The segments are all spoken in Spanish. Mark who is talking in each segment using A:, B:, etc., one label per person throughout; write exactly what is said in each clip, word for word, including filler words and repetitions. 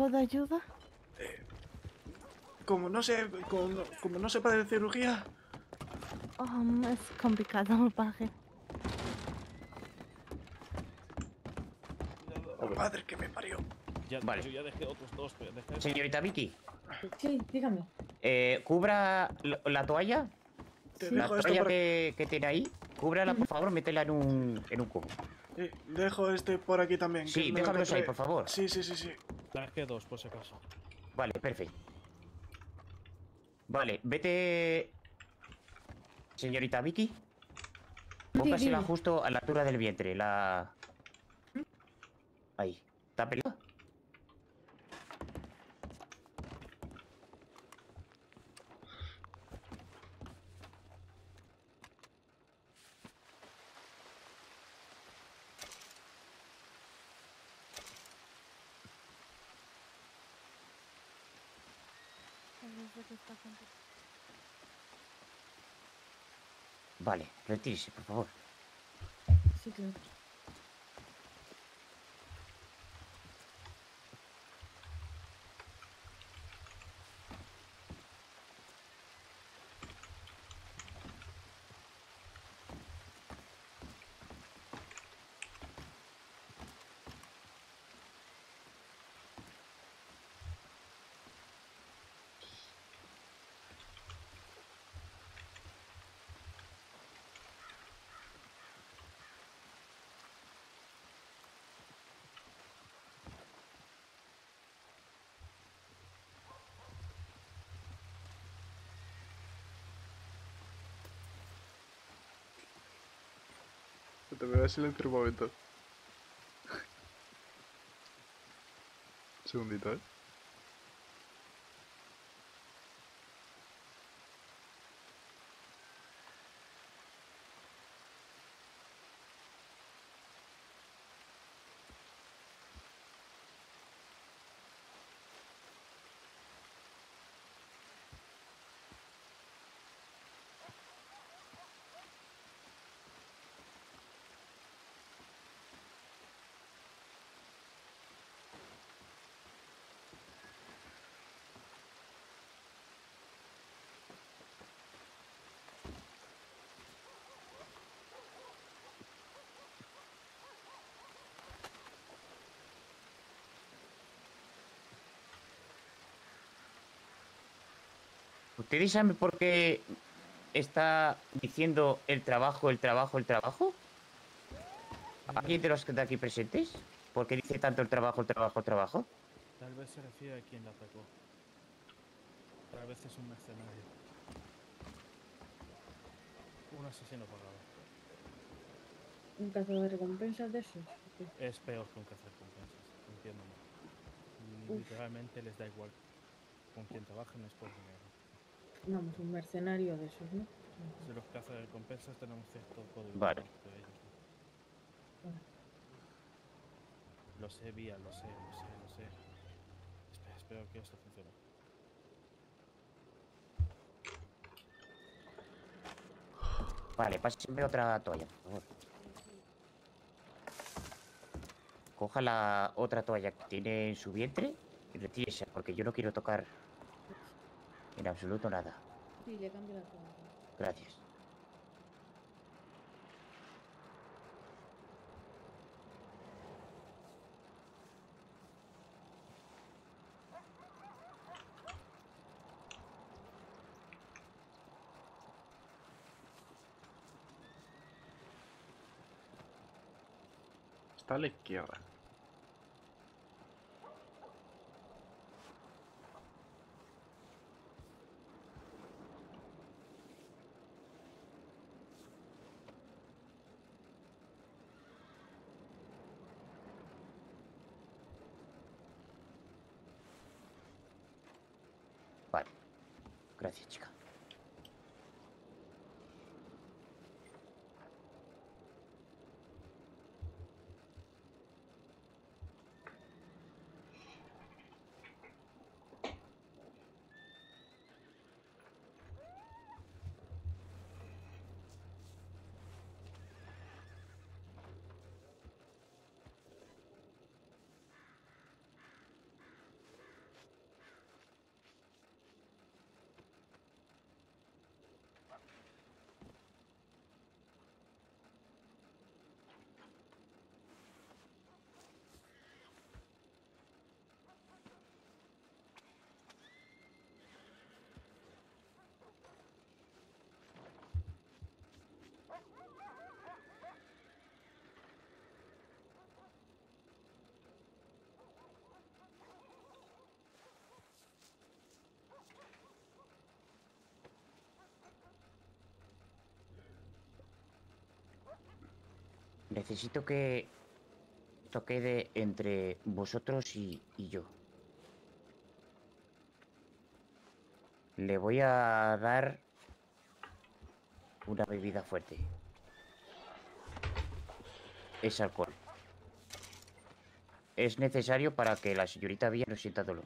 A: de ayuda?
B: Eh, como no sé, como, como no sepa de cirugía...
A: Um, es complicado, padre.
B: Oh, padre, que me parió.
C: Ya,
D: Vale.
C: Yo ya dejé otros dos, pero dejé...
D: Señorita Vicky,
E: Sí, dígame.
D: eh, cubra la, la toalla.
B: Te
E: Sí.
D: La
B: dejo esto
D: toalla
B: por...
D: que, que tiene ahí, cúbrala, por favor, métela en un, en un cubo.
B: Eh, dejo este por aquí también. que
D: Sí,
B: me lo
D: déjamelos ahí,
B: encontré.
D: por favor.
B: Sí, sí, sí, sí.
C: Dejé dos, por si acaso.
D: Vale, perfecto. Vale, vete... Señorita Vicky, póngasela
E: dime.
D: justo a la altura del vientre, la... Ahí. Tápela. Vale, retírese, por favor.
E: Sí, claro.
B: Te voy a silenciar un momento. Un segundito, ¿eh?
D: ¿Ustedes saben por qué está diciendo el trabajo, el trabajo, el trabajo? ¿Alguien de los que de aquí presentes? ¿Por qué dice tanto el trabajo, el trabajo, el trabajo?
C: Tal vez se refiere a quien la atacó. Tal vez es un mercenario. Un asesino pagado.
E: Un cazador de recompensas de esos. Ok.
C: Es peor que un cazarrecompensas, entiéndeme.
E: Uf.
C: Literalmente les da igual con quien trabajen es por dinero.
E: Vamos, un mercenario de esos, ¿no?
C: Si los cazarrecompensas tenemos cierto código de
D: Vale.
C: honor, pero ellos no.
E: Vale.
C: Lo sé, Vía, lo sé, lo sé, lo sé. Espero, espero que esto funcione.
D: Vale, pásenme otra toalla, por favor. Coja la otra toalla que tiene en su vientre y retírese, porque yo no quiero tocar en absoluto nada.
E: Sí, le cambio la toalla.
D: Gracias.
B: Está a la izquierda.
D: Vale. Gracias, chica. Necesito que esto quede entre vosotros y, y yo. Le voy a dar una bebida fuerte. Es alcohol. Es necesario para que la señorita Villa no sienta dolor.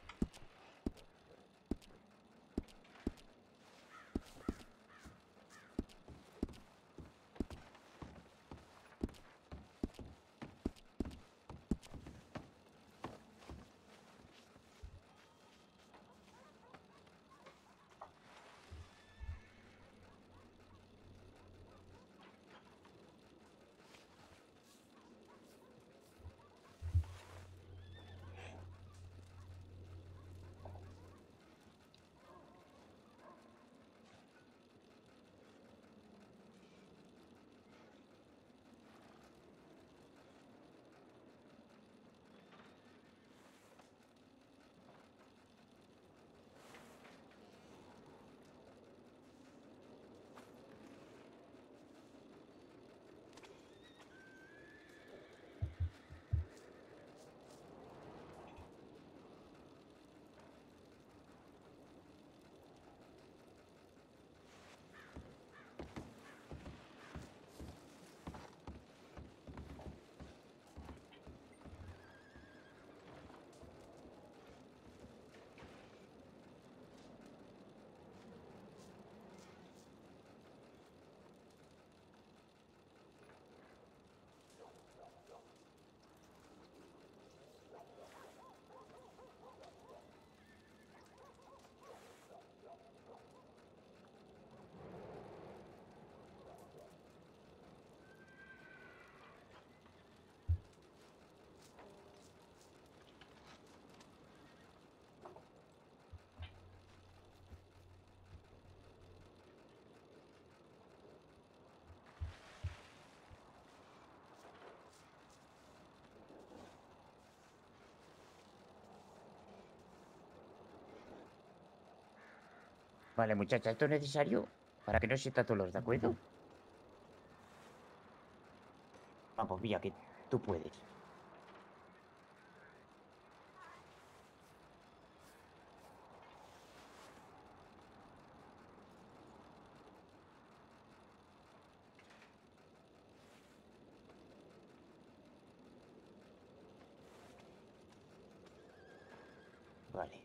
D: Vale, muchacha, esto es necesario para que no sienta dolor, ¿de acuerdo? Vamos, Villa, que tú puedes. Vale.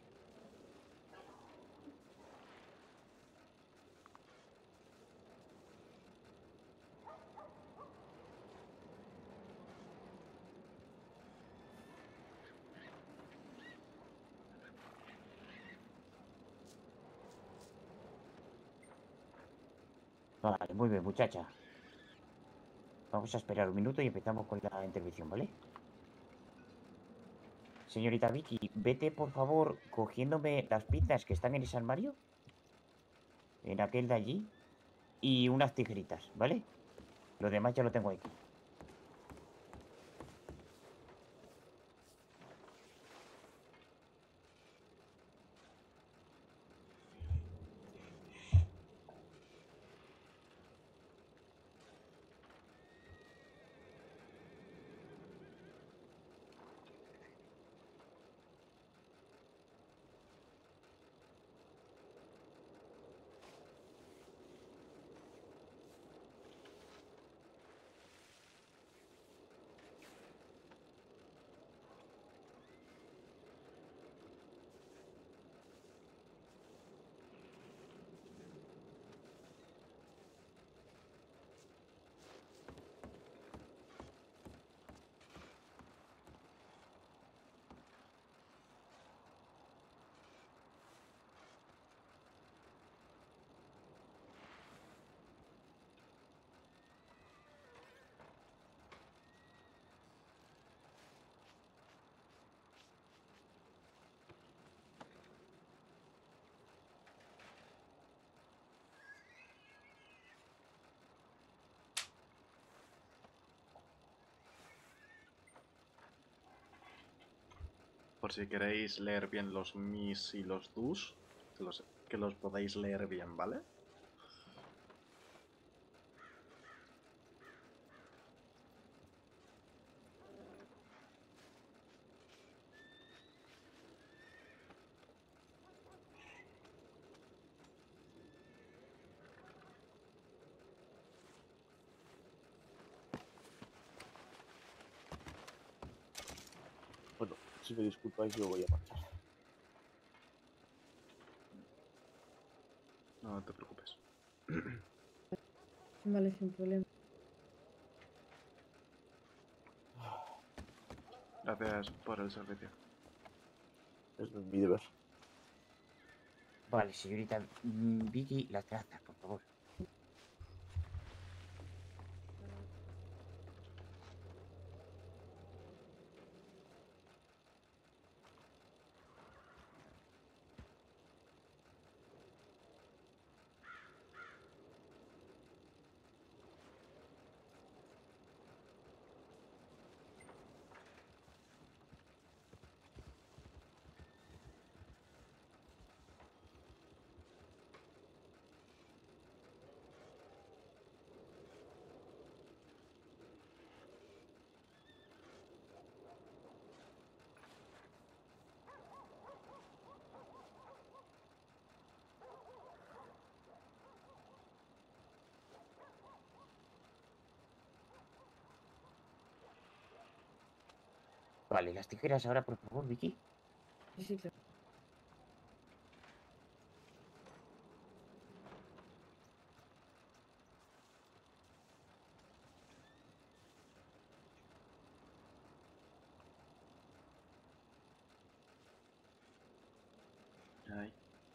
D: Vale, muy bien, muchacha. Vamos a esperar un minuto y empezamos con la intervención, ¿vale? Señorita Vicky, vete, por favor, cogiéndome las pinzas que están en ese armario. En aquel de allí. Y unas tijeritas, ¿vale? Lo demás ya lo tengo aquí.
B: Por si queréis leer bien los mis y los tus, que los, que los podáis leer bien, ¿vale?
F: Si me disculpáis, yo voy a marchar.
B: No te preocupes.
E: Vale, sin problema.
B: Gracias por el servicio.
F: Es mi deber.
D: Vale, señorita mm, Vicky, las trazas, por favor. Vale, las tijeras ahora, por favor, Vicky.
E: Sí, sí, claro.
B: Ay.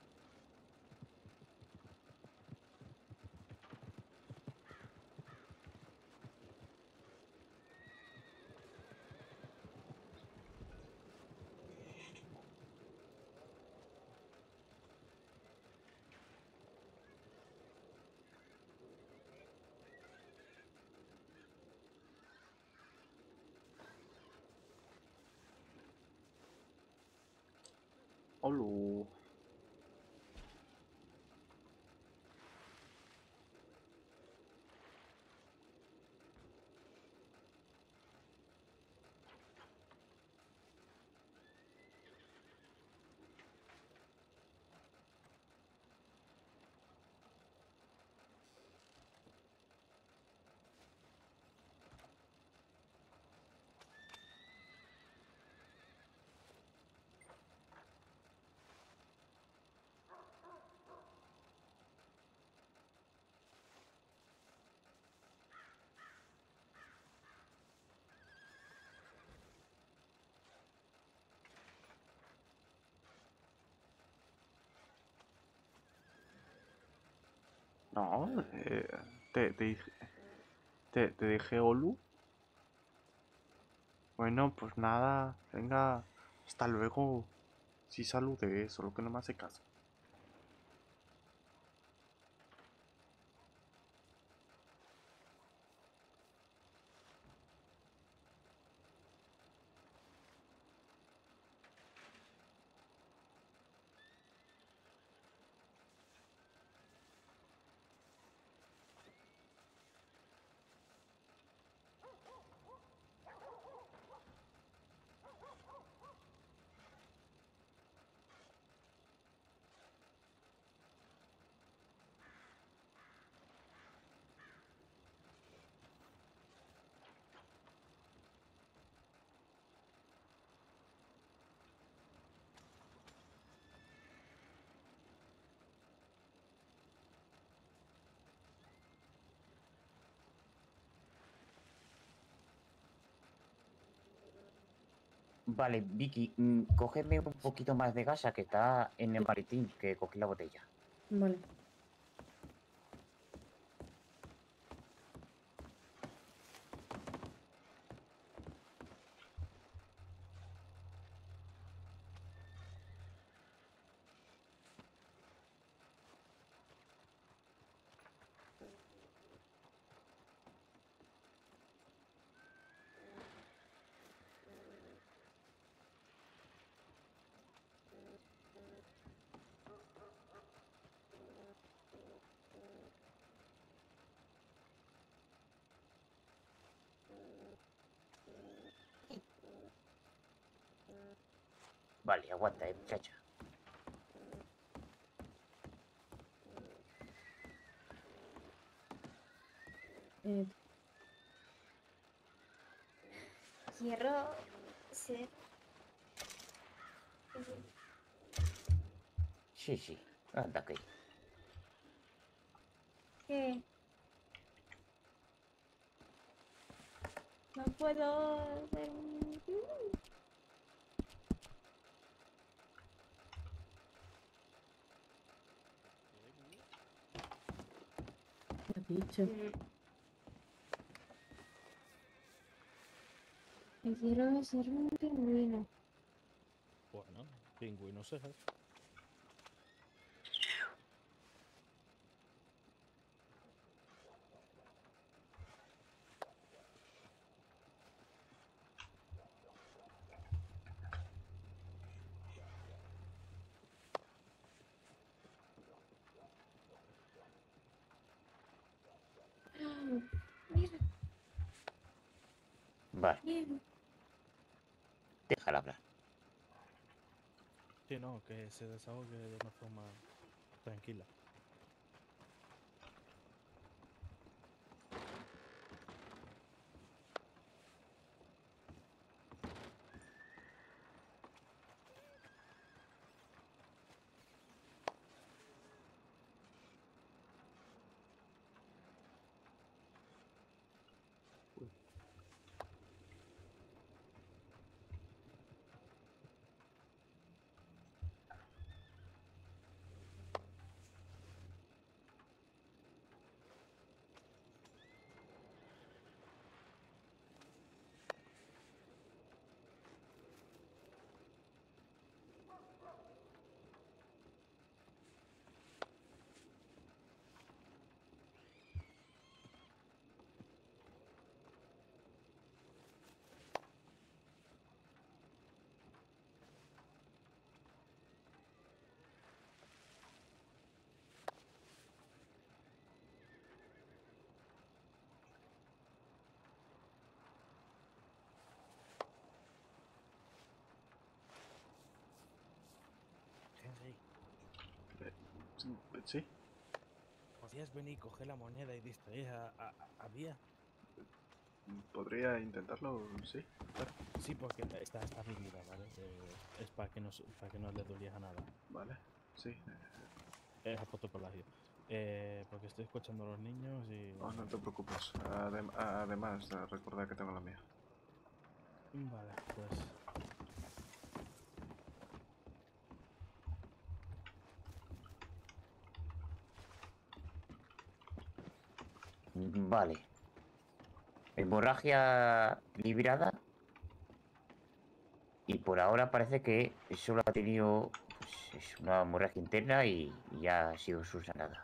B: Hola. No, eh, te, te dije, te, te dije Olu. Bueno, pues nada, venga, hasta luego. Sí saludé, solo que no me hace caso.
D: Vale, Vicky, mm, cógeme un poquito más de gasa que está en el maletín, que cogí la botella.
E: Vale.
D: Vale, aguanta, eh, muchacha.
E: Eh,
G: Quiero ser
D: Sí, sí. Anda, que.
E: ¿Qué? No puedo hacer un...
G: ¿Qué has dicho?
E: Que quiero ser un pingüino.
C: Bueno, pingüino cejas.
E: Mira,
D: Vale,
E: mira.
D: déjala hablar.
C: Sí, no, que se desahogue de una forma tranquila. Henry,
B: Eh, sí,
C: ¿podrías venir, coger la moneda y distraer a, a, a Vía?
B: podría intentarlo, sí. Claro.
C: Sí, porque está, está mi vida, ¿vale? Eh, es para que, no, se- para que no le doliera nada.
B: Vale, sí.
C: Es a protocolario. Eh, porque estoy escuchando a los niños y...
B: Oh, no te preocupes. Adem- además, eh, recuerda que tengo la mía.
C: Vale, pues...
D: Vale. Hemorragia librada. Y por ahora parece que solo ha tenido pues, es una hemorragia interna y, y ya ha sido subsanada.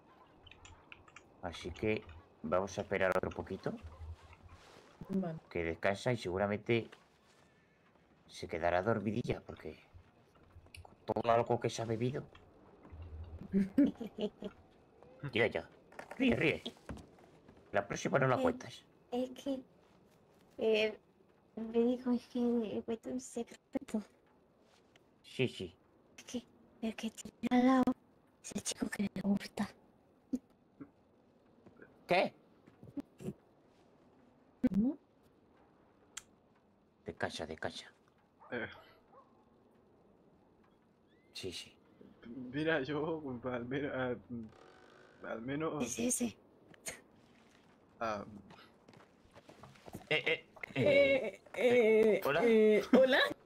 D: Así que vamos a esperar otro poquito.
G: Vale.
D: Que descansa y seguramente se quedará dormidilla porque con todo algo que se ha bebido. Ya, ya. Ríe, ríe. La próxima no la
E: Eh,
D: cuentas.
E: Es que eh, me dijo es que he puesto un secreto.
D: Sí, sí.
E: Es que el que tiene al lado es el chico que me gusta.
D: ¿Qué?
G: ¿Cómo?
D: Descansa, descansa.
B: Eh,
D: Sí, sí.
B: mira, yo al, me- a- al menos...
E: Es ese.
B: ah,
D: Eh, eh, eh,
G: Eh, eh,
D: ¿hola?
G: eh, ¿Hola?